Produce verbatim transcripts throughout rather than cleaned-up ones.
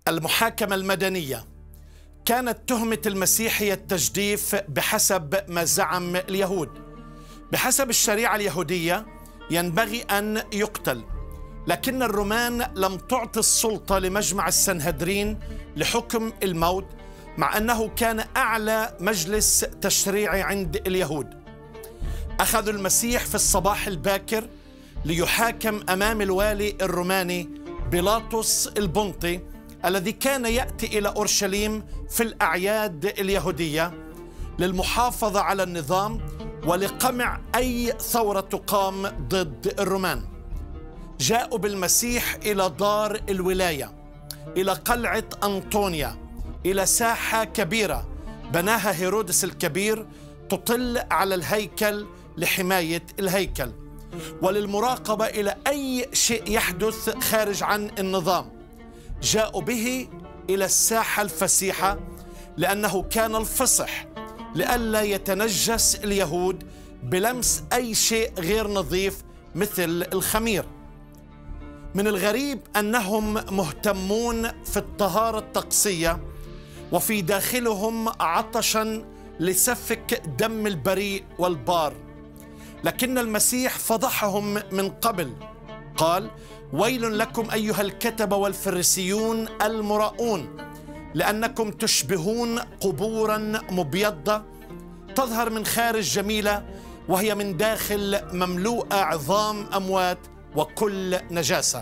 المحاكمة المدنية. كانت تهمة المسيح هي التجديف بحسب ما زعم اليهود. بحسب الشريعة اليهودية ينبغي أن يقتل، لكن الرومان لم تعطي السلطة لمجمع السنهدرين لحكم الموت، مع أنه كان أعلى مجلس تشريعي عند اليهود. أخذوا المسيح في الصباح الباكر ليحاكم أمام الوالي الروماني بيلاطس البنطي الذي كان يأتي إلى أورشليم في الأعياد اليهودية للمحافظة على النظام ولقمع أي ثورة تقام ضد الرومان. جاءوا بالمسيح إلى دار الولاية، إلى قلعة أنطونيا، إلى ساحة كبيرة بناها هيرودس الكبير تطل على الهيكل لحماية الهيكل وللمراقبة إلى أي شيء يحدث خارج عن النظام. جاءوا به إلى الساحة الفسيحة لأنه كان الفصح لئلا يتنجس اليهود بلمس أي شيء غير نظيف مثل الخمير. من الغريب أنهم مهتمون في الطهارة الطقسية وفي داخلهم عطشا لسفك دم البريء والبار، لكن المسيح فضحهم من قبل. قال: ويل لكم أيها الكتبة والفريسيون المراؤون، لأنكم تشبهون قبورا مبيضة تظهر من خارج جميلة وهي من داخل مملوءة عظام أموات وكل نجاسة.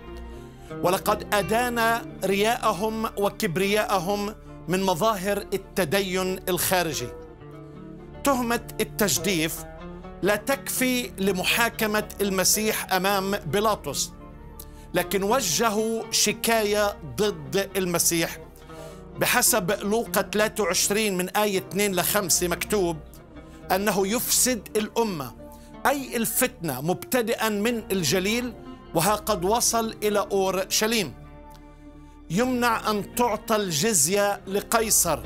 ولقد أدان رياءهم وكبرياءهم من مظاهر التدين الخارجي. تهمة التجديف لا تكفي لمحاكمة المسيح أمام بيلاطس، لكن وجهوا شكاية ضد المسيح. بحسب لوقا ثلاثة وعشرين من آية اثنين لخمسة مكتوب أنه يفسد الأمة، أي الفتنة، مبتدئا من الجليل وها قد وصل إلى أورشليم. يمنع أن تعطى الجزية لقيصر،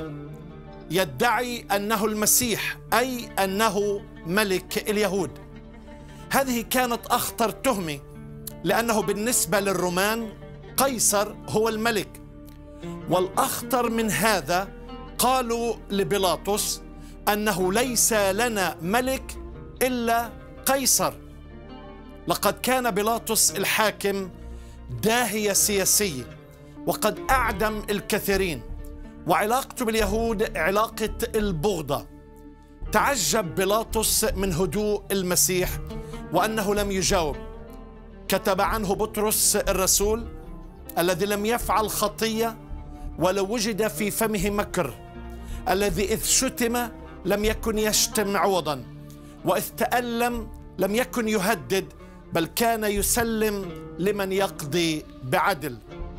يدعي أنه المسيح أي أنه ملك اليهود. هذه كانت أخطر تهمة، لأنه بالنسبة للرومان قيصر هو الملك. والأخطر من هذا قالوا لبيلاطس أنه ليس لنا ملك إلا قيصر. لقد كان بيلاطس الحاكم داهية سياسية وقد أعدم الكثيرين، وعلاقته باليهود علاقة البغضة. تعجب بيلاطس من هدوء المسيح وأنه لم يجاوب. كتب عنه بطرس الرسول: الذي لم يفعل خطية ولو وجد في فمه مكر، الذي إذ شتم لم يكن يشتم عوضا، وإذ تألم لم يكن يهدد، بل كان يسلم لمن يقضي بعدل.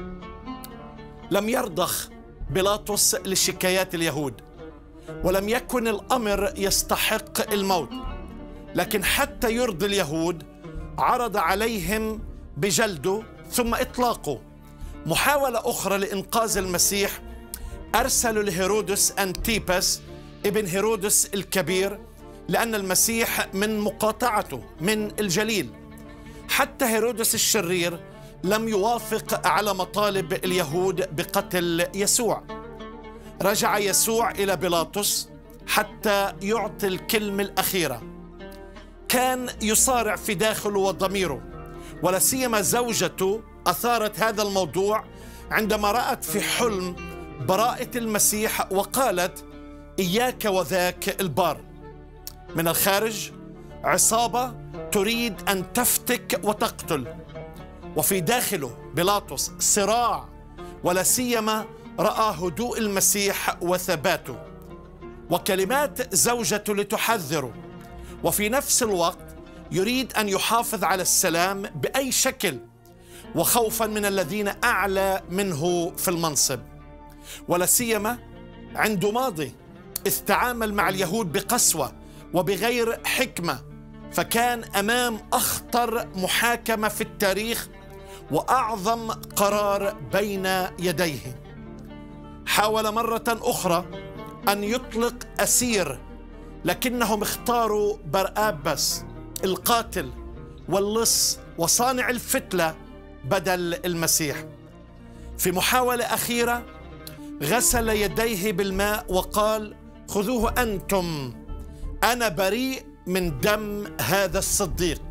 لم يرضخ بيلاطس لشكايات اليهود، ولم يكن الأمر يستحق الموت، لكن حتى يرضي اليهود عرض عليهم بجلده ثم إطلاقه. محاولة أخرى لإنقاذ المسيح، أرسلوا لهيرودس أنتيباس ابن هيرودس الكبير، لأن المسيح من مقاطعته من الجليل. حتى هيرودس الشرير لم يوافق على مطالب اليهود بقتل يسوع. رجع يسوع إلى بيلاطس حتى يعطي الكلمة الأخيرة. كان يصارع في داخله وضميره، ولا سيما زوجته أثارت هذا الموضوع عندما رأت في حلم براءة المسيح وقالت: إياك وذاك البار. من الخارج عصابة تريد أن تفتك وتقتل، وفي داخله بيلاطس صراع، ولا سيما رأى هدوء المسيح وثباته وكلمات زوجته لتحذره، وفي نفس الوقت يريد أن يحافظ على السلام بأي شكل، وخوفا من الذين أعلى منه في المنصب. ولا سيما عنده ماضي إذ تعامل مع اليهود بقسوة وبغير حكمة، فكان أمام أخطر محاكمة في التاريخ وأعظم قرار بين يديه. حاول مرة أخرى أن يطلق أسير، لكنهم اختاروا برآبس القاتل واللص وصانع الفتلة بدل المسيح. في محاولة أخيرة غسل يديه بالماء وقال: خذوه أنتم، أنا بريء من دم هذا الصديق.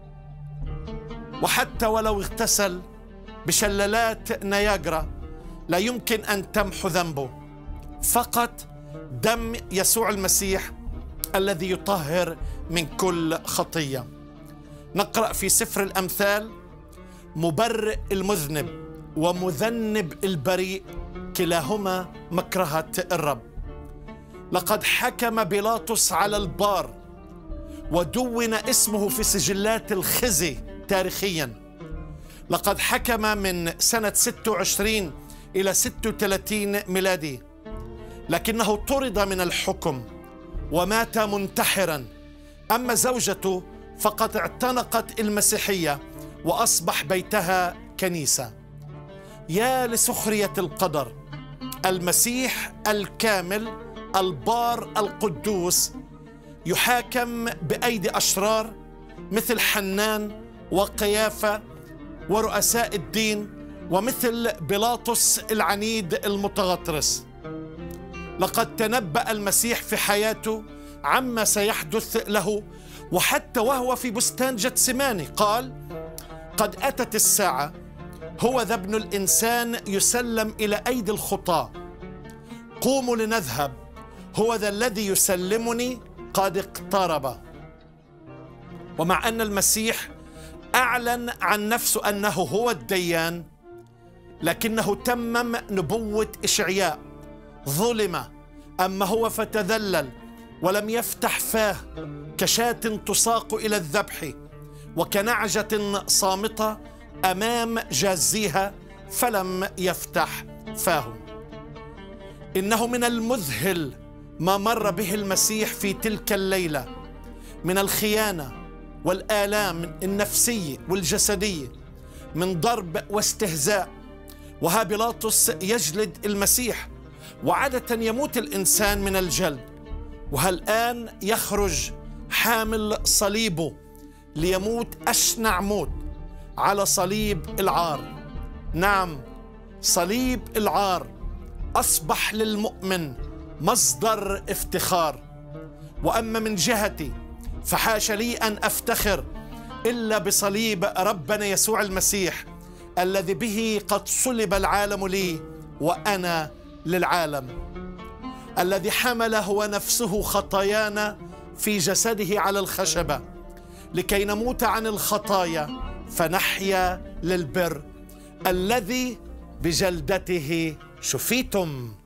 وحتى ولو اغتسل بشلالات نياجرا لا يمكن أن تمحو ذنبه، فقط دم يسوع المسيح الذي يطهر من كل خطية. نقرأ في سفر الأمثال: مبرئ المذنب ومذنب البريء كلاهما مكرهة الرب. لقد حكم بيلاطس على البار ودون اسمه في سجلات الخزي تاريخيا. لقد حكم من سنة ستة وعشرين إلى ستة وثلاثين ميلادي، لكنه طرد من الحكم ومات منتحرا. أما زوجته فقد اعتنقت المسيحية وأصبح بيتها كنيسة. يا لسخرية القدر! المسيح الكامل البار القدوس يحاكم بأيدي أشرار مثل حنان وقيافة ورؤساء الدين ومثل بيلاطس العنيد المتغطرس. لقد تنبأ المسيح في حياته عما سيحدث له، وحتى وهو في بستان جتسماني قال: قد أتت الساعة، هو ذا ابن الإنسان يسلم إلى أيدي الخطاة، قوموا لنذهب، هو ذا الذي يسلمني قد اقترب. ومع أن المسيح أعلن عن نفسه أنه هو الديان، لكنه تمم نبوة إشعياء: ظلم، أما هو فتذلل ولم يفتح فاه، كشاة تساق إلى الذبح وكنعجة صامتة أمام جازيها فلم يفتح فاه. إنه من المذهل ما مر به المسيح في تلك الليلة من الخيانة والآلام النفسية والجسدية، من ضرب واستهزاء. وها بيلاطس يجلد المسيح، وعادة يموت الإنسان من الجلد، وهالآن يخرج حامل صليبه ليموت أشنع موت على صليب العار. نعم، صليب العار أصبح للمؤمن مصدر افتخار. وأما من جهتي فحاش لي أن أفتخر إلا بصليب ربنا يسوع المسيح الذي به قد صلب العالم لي وأنا للعالم، الذي حمل هو نفسه خطايانا في جسده على الخشبة لكي نموت عن الخطايا فنحيا للبر، الذي بجلدته شفيتم.